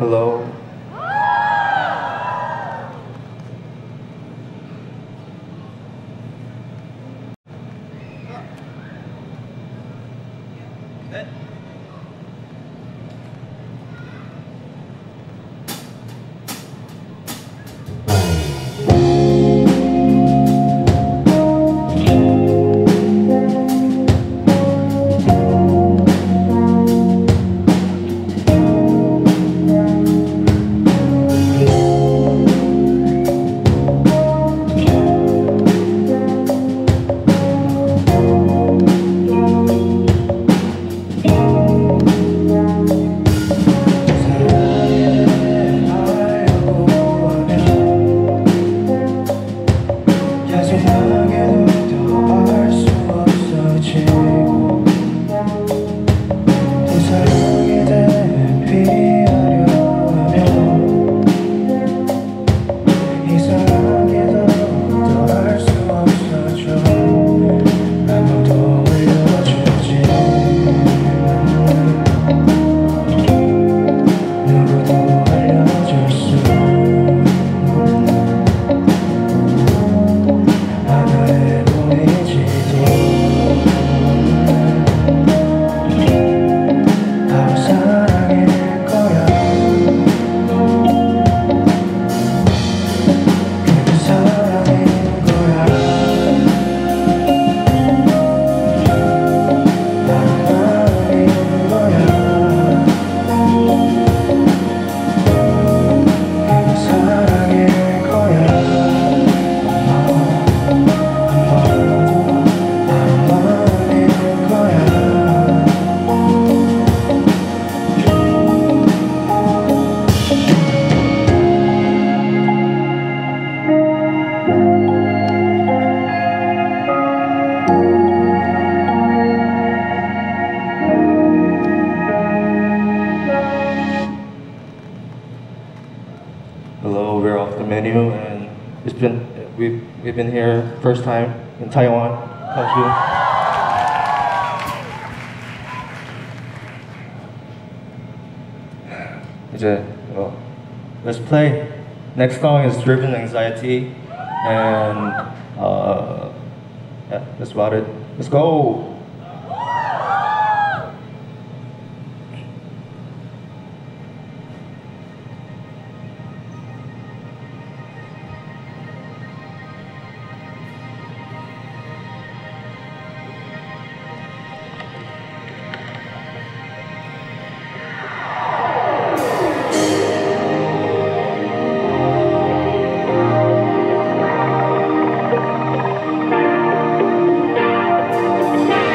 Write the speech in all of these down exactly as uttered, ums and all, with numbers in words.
Hello. Hello, we're off the menu, and it's been we've we've been here first time in Taiwan. Thank you. 이제 uh, let's play. Next song is Driven Anxiety, and uh, yeah, that's about it. Let's go. We'll be right back.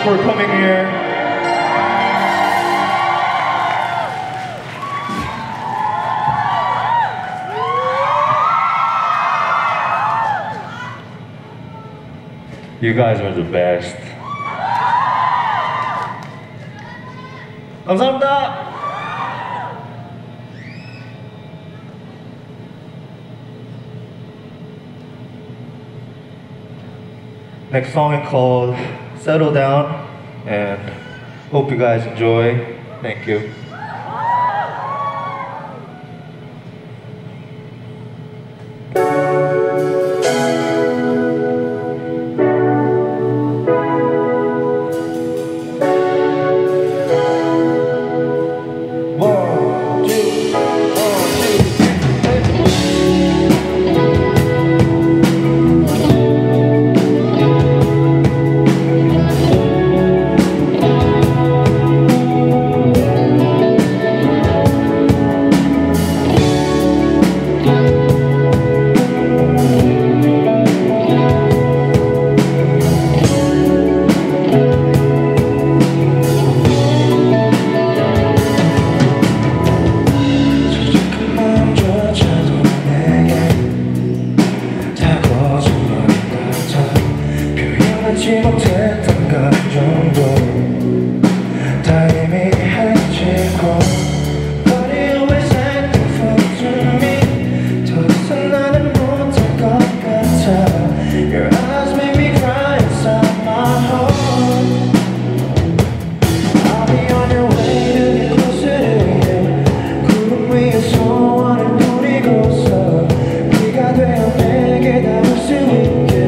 for coming here. You guys are the best. 감사합니다. Next song is called Settle Down, and hope you guys enjoy. Thank you. 못했던 감정도 다 이미 해지고 But you always acting fool to me 더 이상 나는 못할 것 같아 Your eyes make me cry inside my heart I'll be on your way to get closer to you 구름 위에 소원을 뿌리고서 비가 되어 내게 닿을 수 있게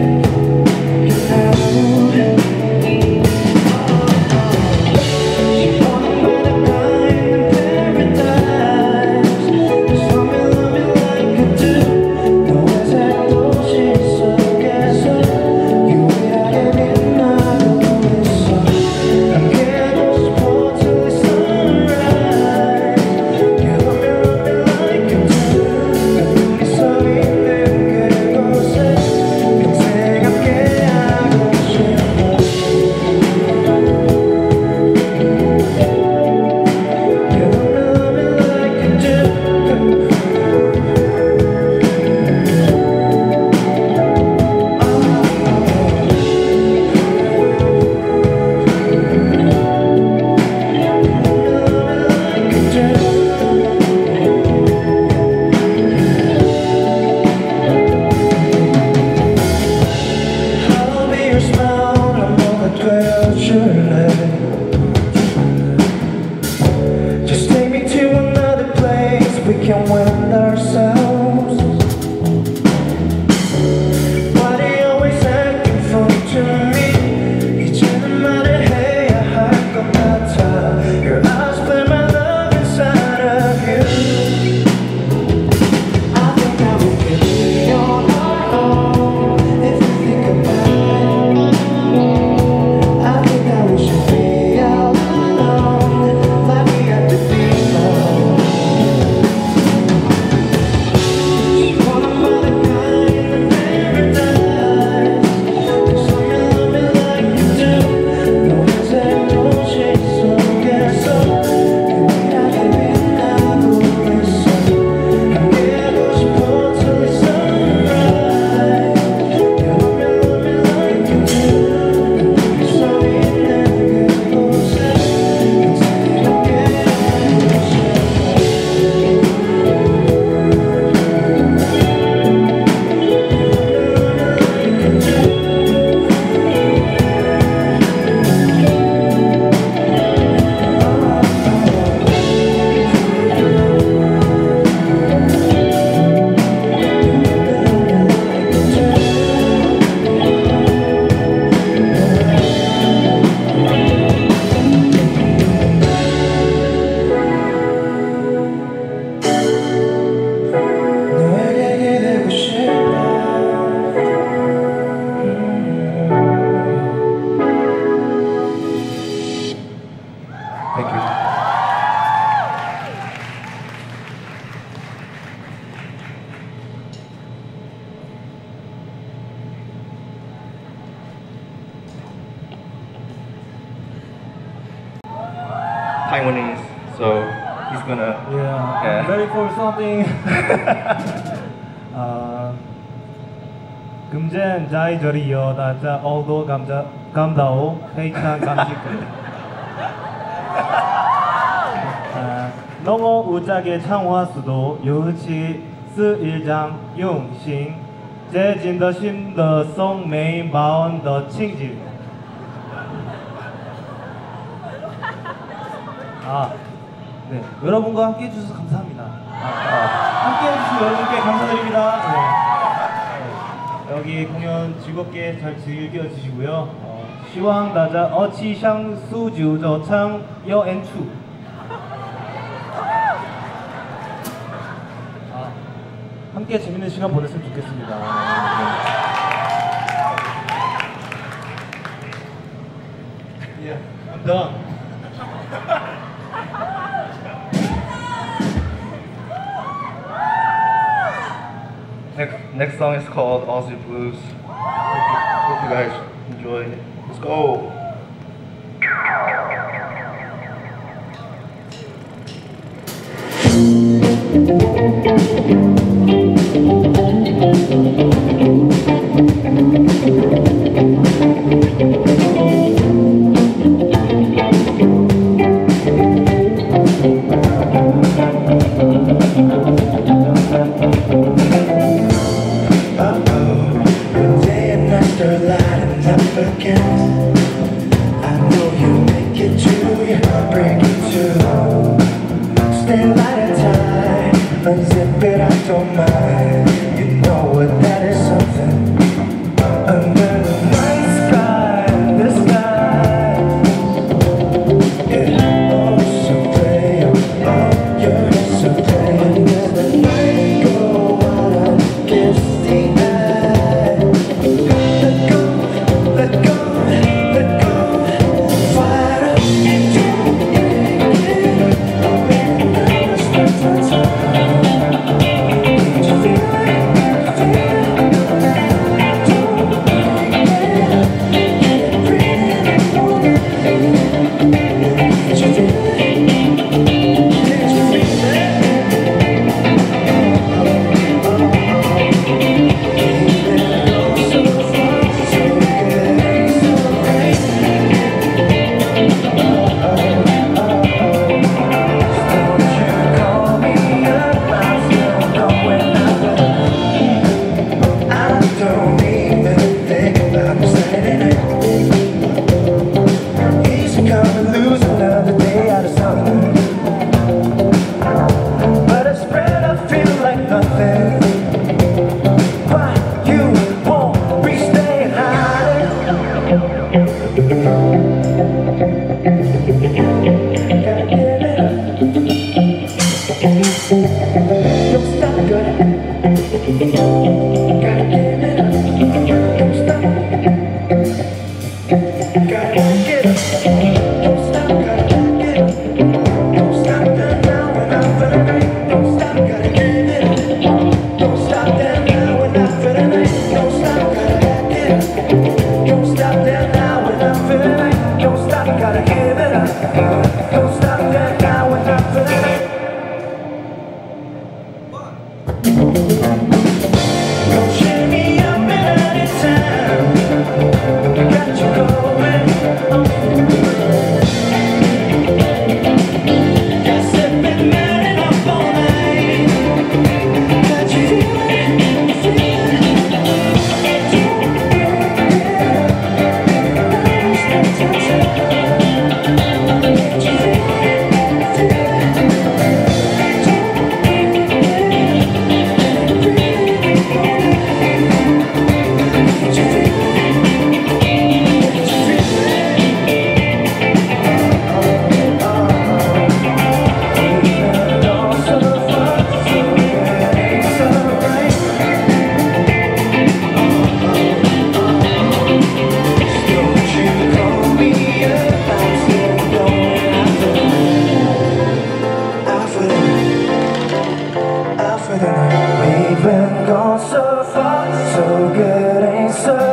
Just take me to another place we can win ourselves. Why do you always acting fool to me? 이제는 말을 해야 할 것 같아. Your eyes play my love inside of you. I think that we could be on our own if you think about it. I think that we should be out alone like we have to be alone. Taiwanese, so he's gonna. Yeah. Yeah. Ready for something? uh, 금전 자이저리여 다자 얼도 감자 감다오 회찬 감식들. 농어 우자게 창화수도 유치 스일장 용신 제진더 신더 송메이 마원더 칭질. 아, 네, 여러분과 함께 해주셔서 감사합니다. 아, 아, 함께 해주신 여러분께 감사드립니다. 네. 네, 여기 공연 즐겁게 잘 즐겨주시고요. 어, 시황 다자 어치샹 수주 저창 여엔추. 아, 함께 재밌는 시간 보냈으면 좋겠습니다. 네. Yeah, I'm done. Next, next song is called Aussie Blues. Hope you, hope you guys enjoy it. Let's go! Unzip it, I don't mind. You know what, that is something. Under the night sky, the sky, yeah, oh so pretty, oh you're so pretty. As the night go out, I kiss the eye. Let go, let go, let go. Fire up into the air. Now it's not my time.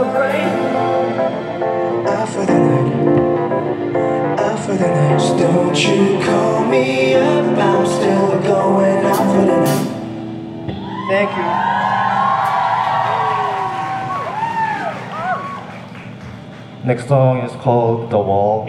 Don't you call me up, I'm still going out for the night. Thank you. Next song is called The Wall.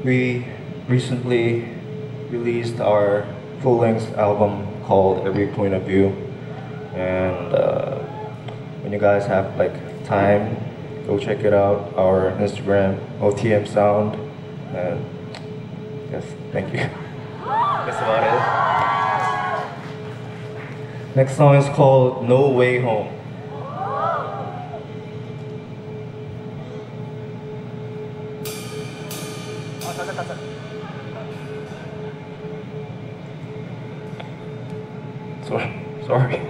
we recently released our full-length album called Every Point of View, and uh, when you guys have like time, go check it out. Our Instagram, O T M Sound, and yes, thank you. That's about it. Next song is called No Way Home. Sorry. Sorry.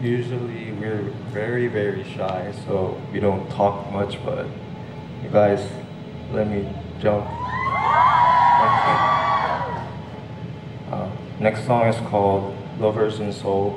usually we're very, very shy, so we don't talk much, but you guys let me jump. Uh, next song is called Lovers and Soul.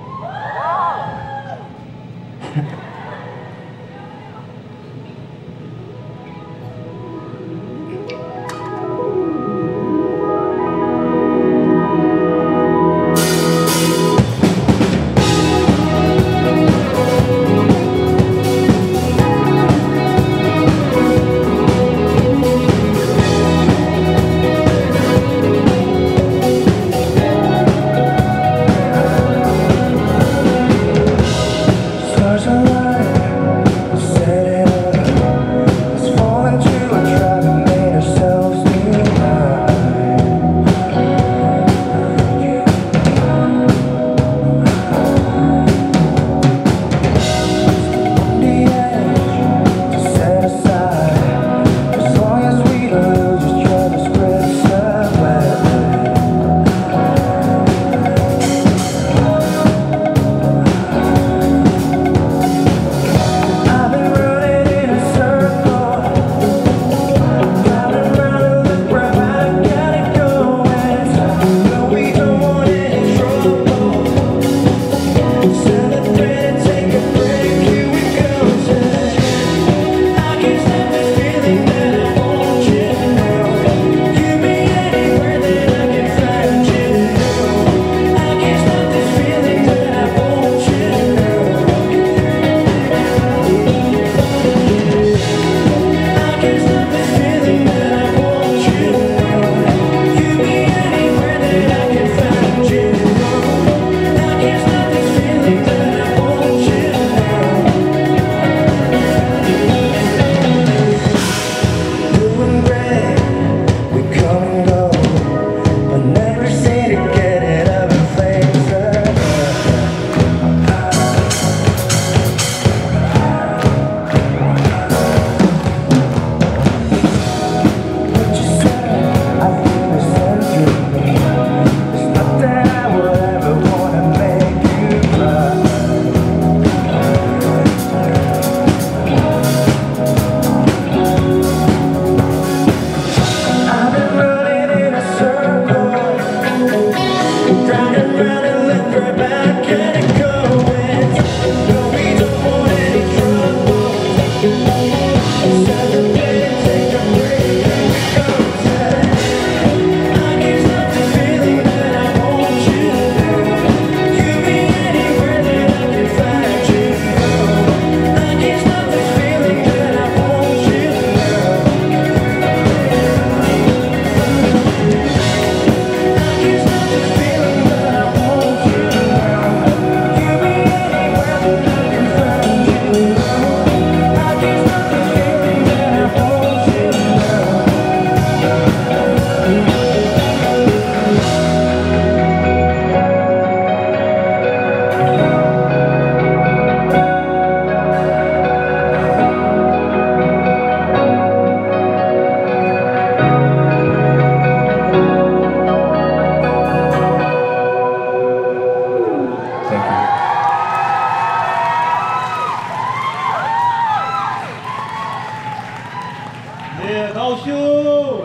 네, 나오시오!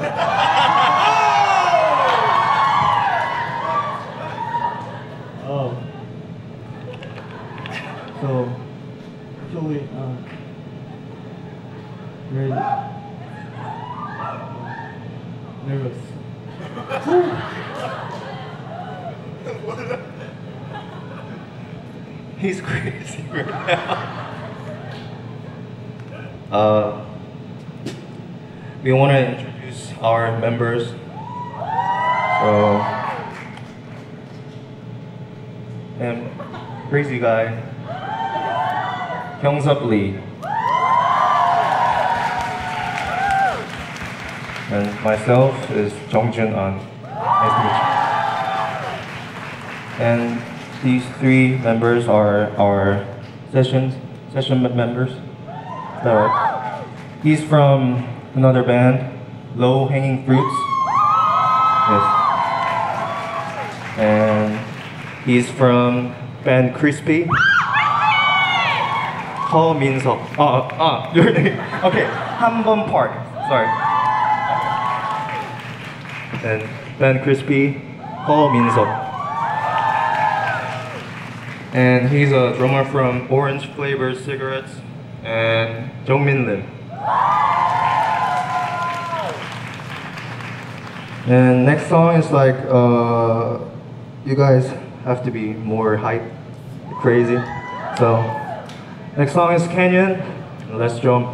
Oh. So, actually, uh, very nervous. He's crazy right now. Uh, we want to introduce our members. So, and crazy guy, Hyung-Sup Lee, and myself is Jong-Jun An. Nice to meet you. And these three members are our sessions, session members. Is that right? He's from another band, Low Hanging Fruits. Yes. And he's from band Crispy. Call Minseok. Uh, uh, your name. Okay, Hanbom Park. Sorry. And Ben Crispy, Call Minseok. And he's a drummer from Orange Flavored Cigarettes and Jongmin Lim. And next song is like, uh, you guys have to be more hype, crazy. So, next song is Canyon. Let's jump.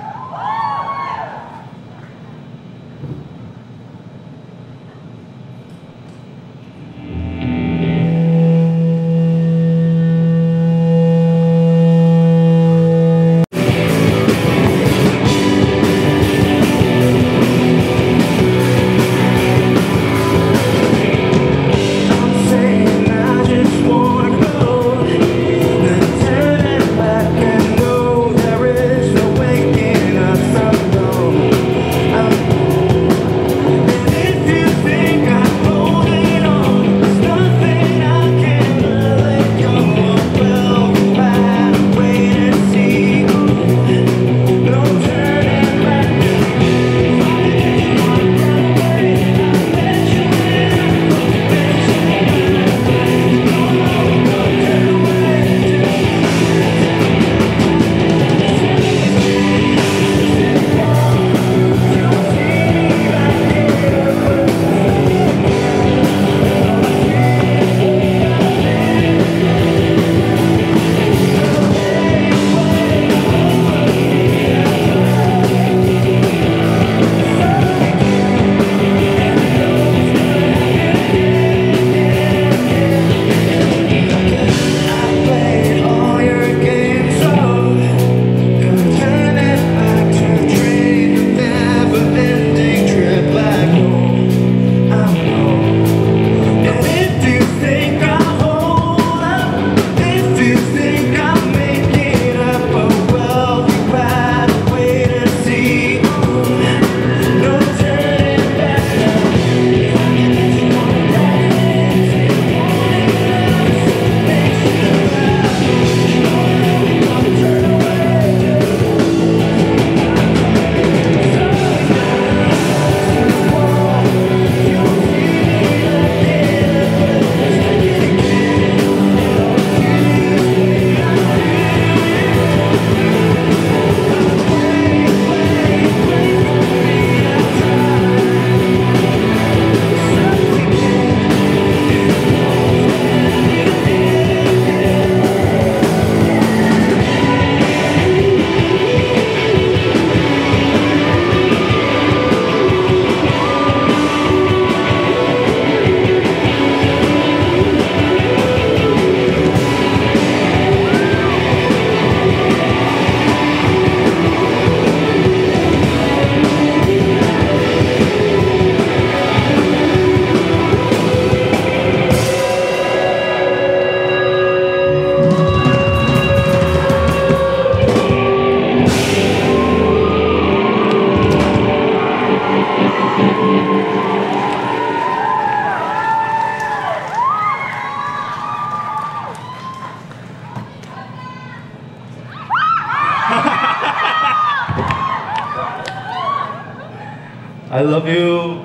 I love you.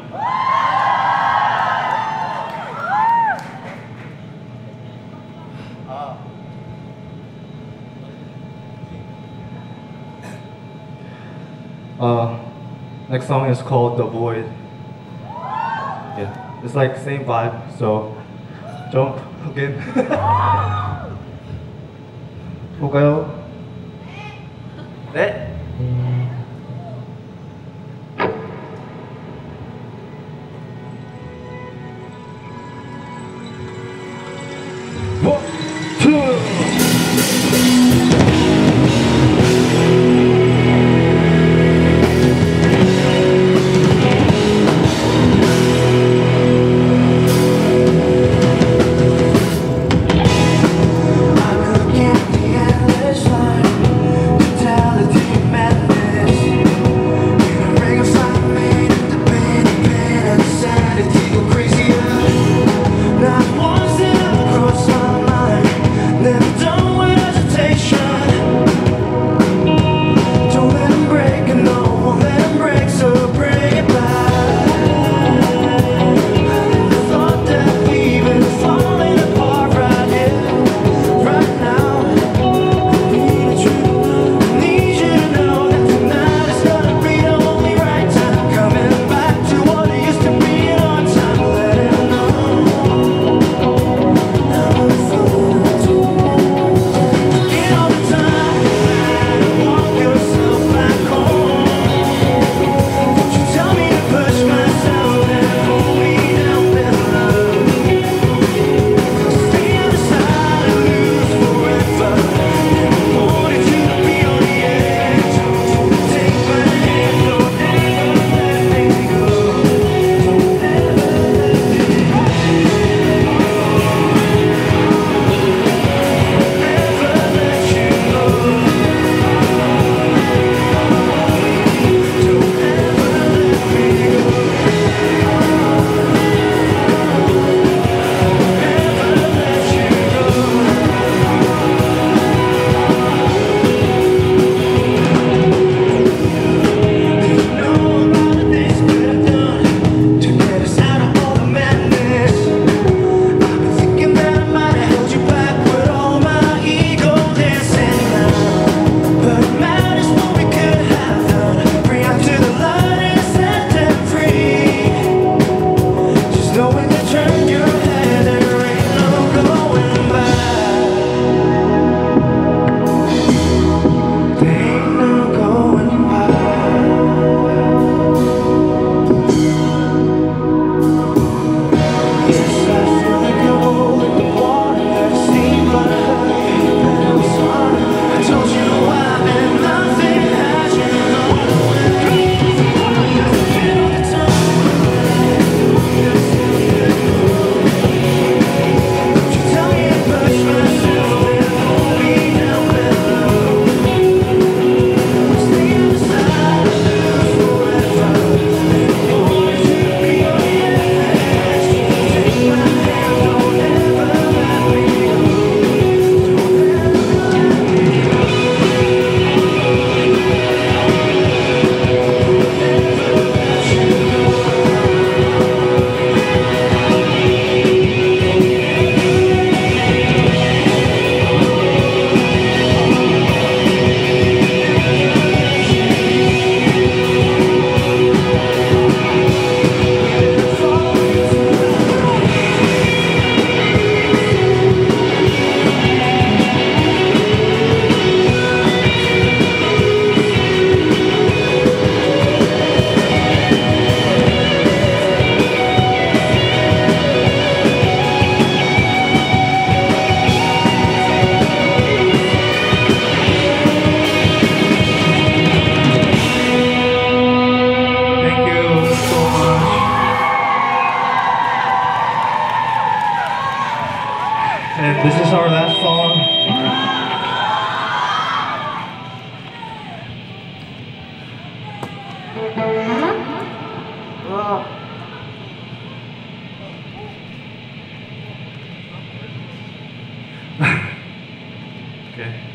Uh, next song is called The Void. Yeah, it's like same vibe, so jump again. 볼까요? 네. One, two. I'm looking at the endless line, totality madness.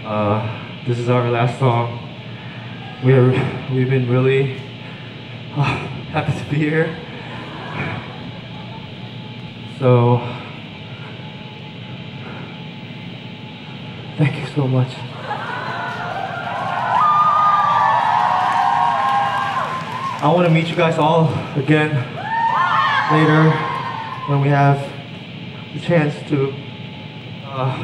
Uh, this is our last song. We're we've been really uh, happy to be here. So thank you so much. I want to meet you guys all again later when we have the chance to uh,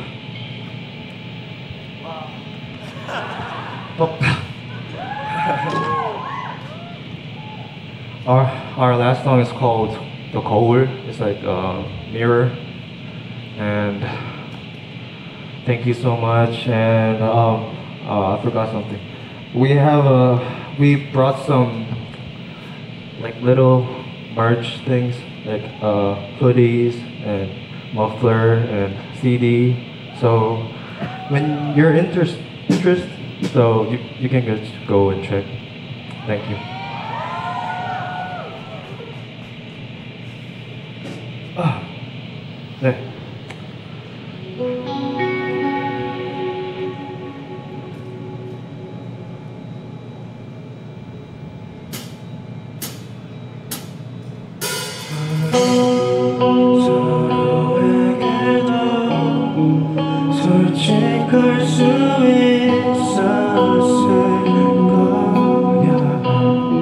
our our last song is called The Koul. It's like a mirror. And thank you so much. And um, uh, I forgot something. We have a we brought some like little merch things like uh, hoodies and muffler and C D. So when you're interest interest, so you you can just go and check. Thank you. 아, 네. 서로에게도 솔직할 수 있었을 거야.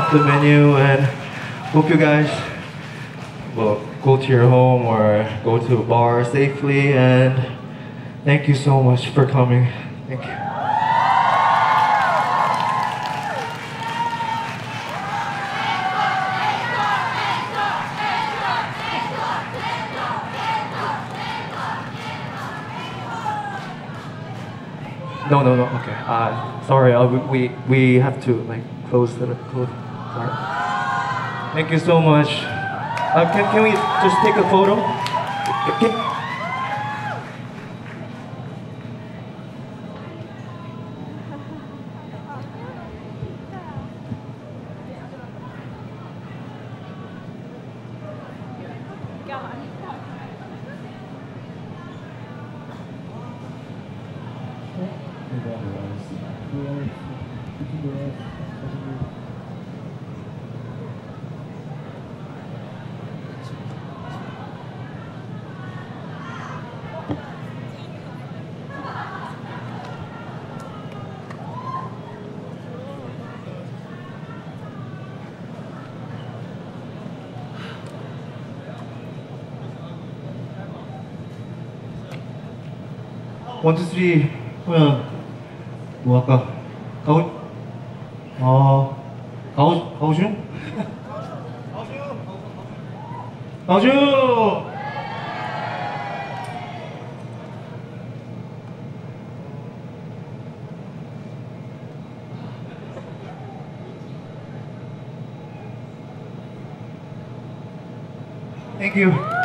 the menu, and hope you guys will go to your home or go to a bar safely. And thank you so much for coming. Thank you. No, no, no. Okay. Uh, sorry. Uh, we, we we have to like close the close. Sorry. Thank you so much. Uh, can can we just take a photo? Can- 원, 투, 쓰리 하면 뭐 할까? 가오 어 가오 가오슝? 가오슝! Thank you.